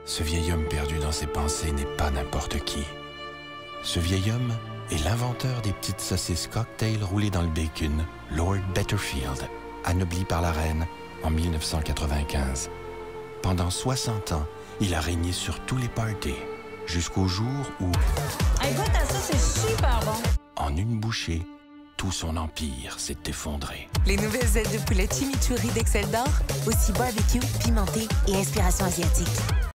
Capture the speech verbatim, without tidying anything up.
Ce vieil homme perdu dans ses pensées n'est pas n'importe qui. Ce vieil homme est l'inventeur des petites saucisses cocktail roulées dans le bacon, Lord Betterfield, anobli par la reine en mille neuf cent quatre-vingt-quinze. Pendant soixante ans, il a régné sur tous les parties, jusqu'au jour où, Hey, goûte à ça, c'est super bon. en une bouchée, tout son empire s'est effondré. Les nouvelles ailes de poulet chimichurri d'Excel d'Or, aussi barbecue, pimenté et inspiration asiatique.